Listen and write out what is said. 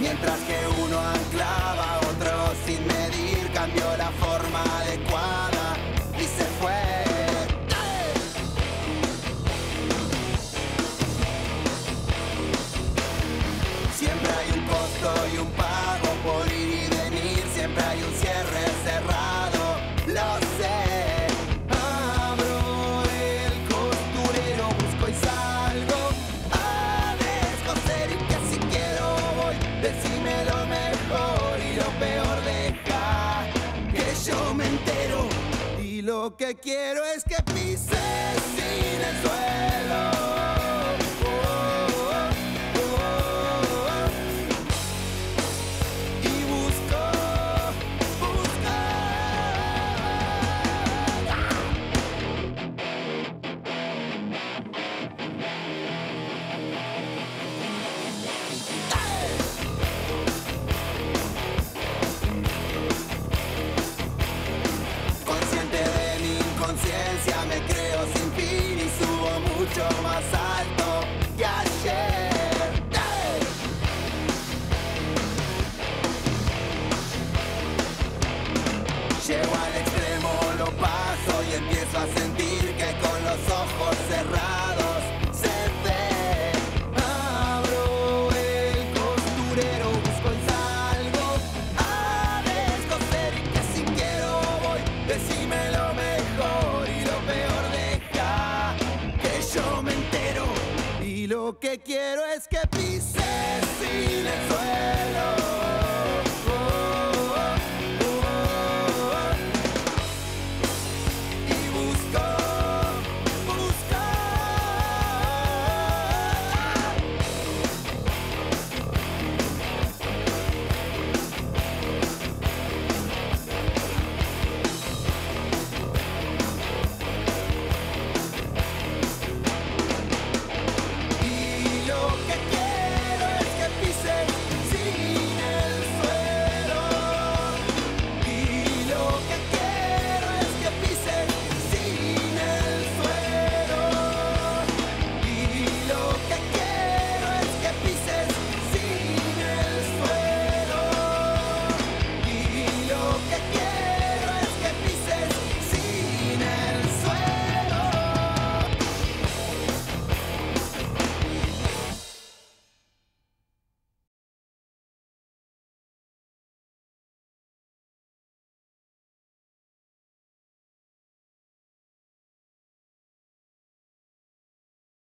Mientras que uno anclaba, otro sin medir cambió la forma adecuada y se fue. Siempre hay un costo y un pago por ir y venir, siempre hay un cierre cerrado, lo sé. Abro el costurero, busco y salgo a descoser, y que si quiero voy, decime lo mejor y lo peor, deja que yo me entero. Y lo que quiero es que pises sin el suelo. Me creo sin fin y subo mucho más alto que ayer. ¡Hey! Llego al extremo, lo paso y empiezo a sentir que con los ojos cerrados se ve. Abro el costurero, busco y salgo a descoser, y que si quiero voy, decime lo mejor y lo peor, deja que yo me entero. Y lo que quiero